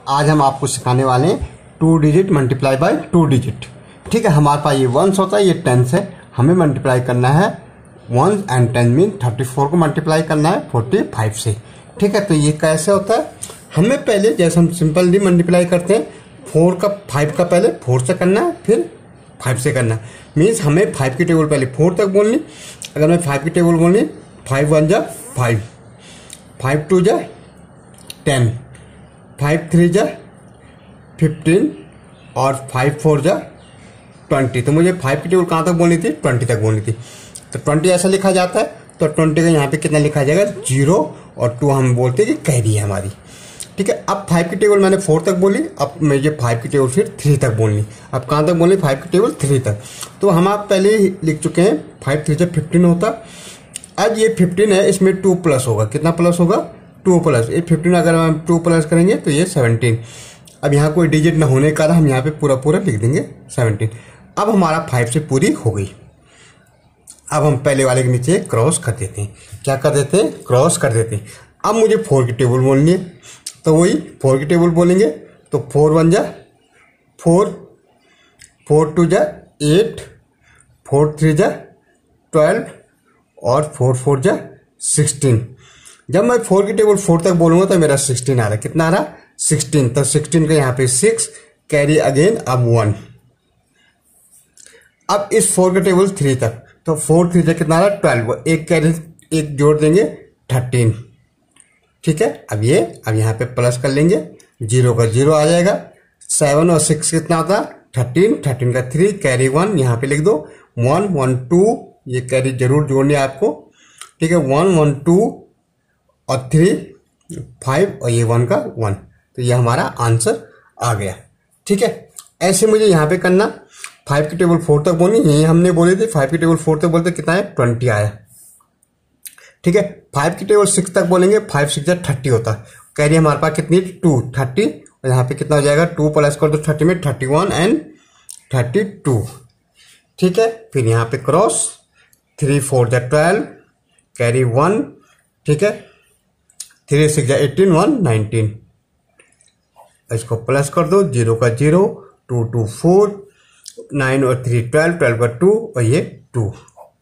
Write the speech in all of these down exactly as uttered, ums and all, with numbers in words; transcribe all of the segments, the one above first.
आज हम आपको सिखाने वाले हैं two digit multiply by two digit. ठीक है, हमारे पास ये वंस होता है, ये टेंस है, हमें मल्टीप्लाई करना है one and ten mean thirty four को मल्टीप्लाई करना है फोर्टी फाइव से। ठीक है, तो ये कैसे होता है, हमें पहले जैसे हम सिंपली मल्टीप्लाई करते हैं फोर का फाइव का पहले फोर से करना है, फिर फाइव से करना है। मीन्स हमें फाइव की टेबल पहले फोर तक बोलनी, अगर मैं फाइव की टेबल बोलनी फाइव वन जा फाइव, फाइव टू जा टेन, फाइव थ्री जा फिफ्टीन और फाइव फोर जा ट्वेंटी। तो मुझे फाइव की टेबल कहाँ तक बोलनी थी, ट्वेंटी तक बोलनी थी। तो ट्वेंटी ऐसा लिखा जाता है, तो ट्वेंटी का यहाँ पे कितना लिखा जाएगा, जीरो, और टू हम बोलते हैं कि कैरी है हमारी। ठीक है, अब फाइव की टेबल मैंने फोर तक बोली, अब मुझे फाइव की टेबल फिर थ्री तक बोलनी। अब कहाँ तक बोलनी, फाइव की टेबल थ्री तक। तो हम आप पहले ही लिख चुके हैं, फाइव थ्री से फिफ्टीन होता। अब ये फिफ्टीन है, इसमें टू प्लस होगा, कितना प्लस होगा, टू प्लस। ये फिफ्टीन अगर हम टू प्लस करेंगे तो ये सेवनटीन। अब यहाँ कोई डिजिट न होने का हम यहाँ पे पूरा पूरा लिख देंगे सेवनटीन। अब हमारा फाइव से पूरी हो गई। अब हम पहले वाले के नीचे क्रॉस कर देते हैं। क्या कर देते हैं, क्रॉस कर देते हैं। अब मुझे फोर की टेबल बोलनी है, तो वही फोर की टेबल बोलेंगे। तो फोर वन जा फोर, फोर टू जा एट, फोर थ्री जा ट्वेल्व और फोर फोर जा सिक्सटीन। जब मैं फोर की टेबल फोर तक बोलूंगा तो मेरा सिक्सटीन आ रहा है। कितना आ रहा, सिक्सटीन। तो सिक्सटीन का यहाँ पे सिक्स, कैरी अगेन अब वन। अब इस फोर के टेबल थ्री तक, तो फोर थ्री तक कितना आ रहा, ट्वेल्व, एक कैरी एक जोड़ देंगे थर्टीन। ठीक है, अब ये अब यहाँ पे प्लस कर लेंगे, जीरो का जीरो आ जाएगा। सेवन और सिक्स कितना होता है, थर्टीन, थर्टीन का थ्री, कैरी वन, यहाँ पे लिख दो वन वन टू, ये कैरी जरूर जोड़नी है आपको। ठीक है, वन वन टू और थ्री फाइव और ये वन का वन। तो ये हमारा आंसर आ गया। ठीक है, ऐसे मुझे यहाँ पे करना, फाइव की टेबल फोर तक बोलनी, यही हमने बोले थे फाइव की टेबल फोर तक बोलते कितना है, ट्वेंटी आया। ठीक है, फाइव की टेबल सिक्स तक बोलेंगे, फाइव सिक्स थर्टी होता है। कैरी हमारे पास कितनी, टू, थर्टी, और यहाँ पे कितना हो जाएगा, टू प्लस कर दो थर्टी में, thirty one and thirty two. ठीक है, फिर यहाँ पे क्रॉस, थ्री फोर जा ट्वेल्व, कैरी वन। ठीक है, थ्री सिक्स जा एटीन, वन नाइनटीन। इसको प्लस कर दो, जीरो का zero, two two four, nine और थ्री ट्वेल्व, ट्वेल्व का टू और ये टू।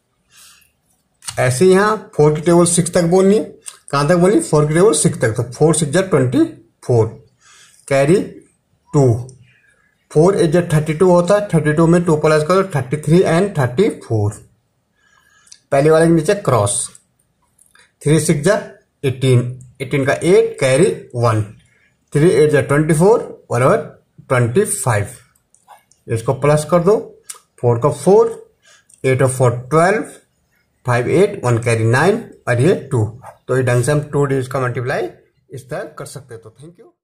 ऐसे यहाँ फोर की टेबल सिक्स तक बोलनी है, कहाँ तक बोलनी, फोर की टेबल सिक्स तक। तो फोर सिक्स जा twenty four, carry two, four eight जा थर्टी टू होता है, थर्टी टू में टू प्लस करो, thirty three and thirty four. पहले वाले के नीचे क्रॉस, थ्री सिक्स जा एटीन, एटीन का eight, carry one, three eight जा ट्वेंटी फोर और ट्वेंटी फाइव। इसको प्लस कर दो, फोर का फोर, एट और four twelve, five eight, one carry nine और ये टू। तो ये ढंग से हम टू डिजिट का मल्टीप्लाई इस तरह कर सकते हैं। तो थैंक यू।